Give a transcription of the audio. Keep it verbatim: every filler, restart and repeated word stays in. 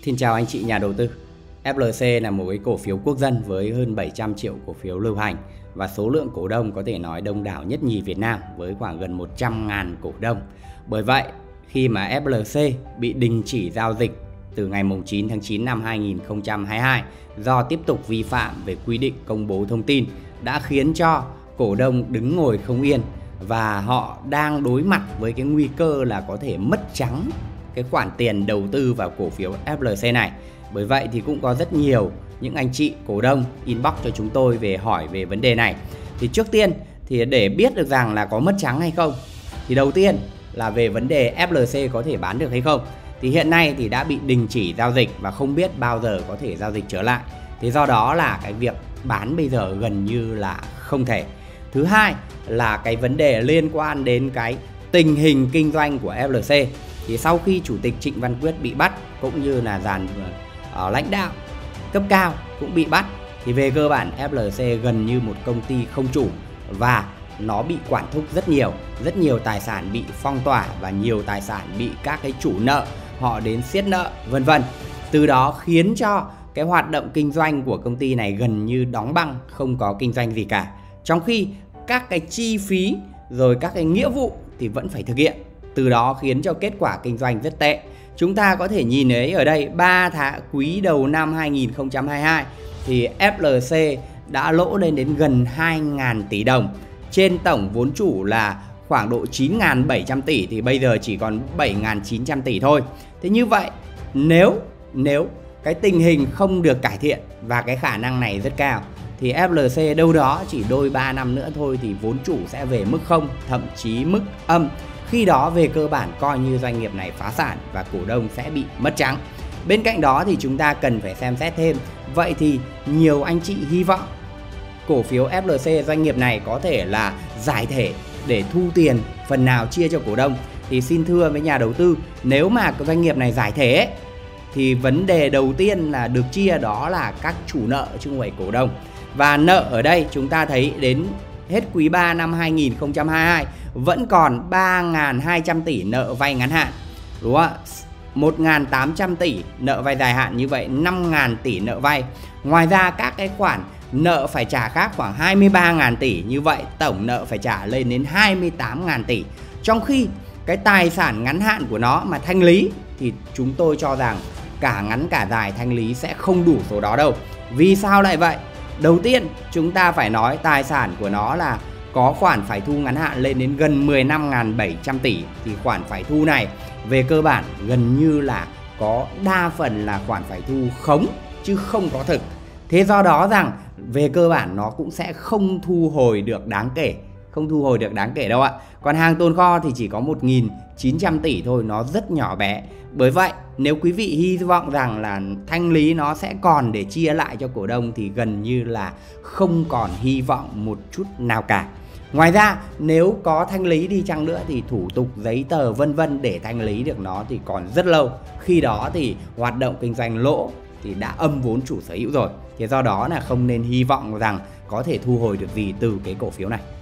Xin chào anh chị nhà đầu tư. ép lờ xê là một cái cổ phiếu quốc dân với hơn bảy trăm triệu cổ phiếu lưu hành và số lượng cổ đông có thể nói đông đảo nhất nhì Việt Nam với khoảng gần một trăm nghìn cổ đông. Bởi vậy, khi mà ép lờ xê bị đình chỉ giao dịch từ ngày chín tháng chín năm hai nghìn không trăm hai mươi hai do tiếp tục vi phạm về quy định công bố thông tin đã khiến cho cổ đông đứng ngồi không yên và họ đang đối mặt với cái nguy cơ là có thể mất trắng cái khoản tiền đầu tư vào cổ phiếu ép lờ xê này. Bởi vậy thì cũng có rất nhiều những anh chị cổ đông inbox cho chúng tôi về hỏi về vấn đề này. Thì trước tiên thì để biết được rằng là có mất trắng hay không, thì đầu tiên là về vấn đề ép lờ xê có thể bán được hay không. Thì hiện nay thì đã bị đình chỉ giao dịch và không biết bao giờ có thể giao dịch trở lại. Thế do đó là cái việc bán bây giờ gần như là không thể. Thứ hai là cái vấn đề liên quan đến cái tình hình kinh doanh của ép lờ xê. Thì sau khi Chủ tịch Trịnh Văn Quyết bị bắt cũng như là dàn uh, lãnh đạo cấp cao cũng bị bắt, thì về cơ bản ép lờ xê gần như một công ty không chủ và nó bị quản thúc rất nhiều. Rất nhiều tài sản bị phong tỏa và nhiều tài sản bị các cái chủ nợ họ đến siết nợ vân vân. Từ đó khiến cho cái hoạt động kinh doanh của công ty này gần như đóng băng, không có kinh doanh gì cả. Trong khi các cái chi phí rồi các cái nghĩa vụ thì vẫn phải thực hiện. Từ đó khiến cho kết quả kinh doanh rất tệ. Chúng ta có thể nhìn thấy ở đây ba tháng quý đầu năm hai nghìn không trăm hai mươi hai thì ép lờ xê đã lỗ lên đến gần hai nghìn tỷ đồng. Trên tổng vốn chủ là khoảng độ chín nghìn bảy trăm tỷ thì bây giờ chỉ còn bảy nghìn chín trăm tỷ thôi. Thế như vậy nếu nếu cái tình hình không được cải thiện, và cái khả năng này rất cao, thì ép lờ xê đâu đó chỉ đôi ba năm nữa thôi thì vốn chủ sẽ về mức không, thậm chí mức âm. Khi đó về cơ bản coi như doanh nghiệp này phá sản và cổ đông sẽ bị mất trắng. Bên cạnh đó thì chúng ta cần phải xem xét thêm. Vậy thì nhiều anh chị hy vọng cổ phiếu ép lờ xê, doanh nghiệp này có thể là giải thể để thu tiền phần nào chia cho cổ đông. Thì xin thưa với nhà đầu tư, nếu mà doanh nghiệp này giải thể ấy, thì vấn đề đầu tiên là được chia đó là các chủ nợ chứ không phải cổ đông. Và nợ ở đây chúng ta thấy đến hết quý ba năm hai nghìn không trăm hai mươi hai vẫn còn ba nghìn hai trăm tỷ nợ vay ngắn hạn, đúng không ạ? một nghìn tám trăm tỷ nợ vay dài hạn, như vậy năm nghìn tỷ nợ vay. Ngoài ra các cái khoản nợ phải trả khác khoảng hai mươi ba nghìn tỷ, như vậy tổng nợ phải trả lên đến hai mươi tám nghìn tỷ. Trong khi cái tài sản ngắn hạn của nó mà thanh lý thì chúng tôi cho rằng cả ngắn cả dài thanh lý sẽ không đủ số đó đâu. Vì sao lại vậy? Đầu tiên chúng ta phải nói tài sản của nó là có khoản phải thu ngắn hạn lên đến gần mười lăm nghìn bảy trăm tỷ. Thì khoản phải thu này về cơ bản gần như là có đa phần là khoản phải thu khống chứ không có thực. Thế do đó rằng về cơ bản nó cũng sẽ không thu hồi được đáng kể. Không thu hồi được đáng kể đâu ạ. Còn hàng tồn kho thì chỉ có một nghìn chín trăm tỷ thôi, nó rất nhỏ bé. Bởi vậy nếu quý vị hy vọng rằng là thanh lý nó sẽ còn để chia lại cho cổ đông thì gần như là không còn hy vọng một chút nào cả. Ngoài ra nếu có thanh lý đi chăng nữa thì thủ tục giấy tờ vân vân để thanh lý được nó thì còn rất lâu. Khi đó thì hoạt động kinh doanh lỗ thì đã âm vốn chủ sở hữu rồi. Thế do đó là không nên hy vọng rằng có thể thu hồi được gì từ cái cổ phiếu này.